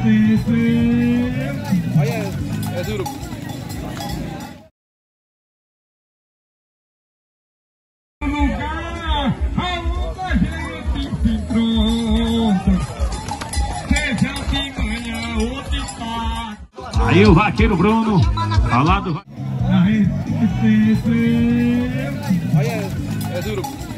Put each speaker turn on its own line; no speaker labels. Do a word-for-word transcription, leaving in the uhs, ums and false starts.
Olha, é duro.
Aí o vaqueiro Bruno, ao lado.
Olha, é duro.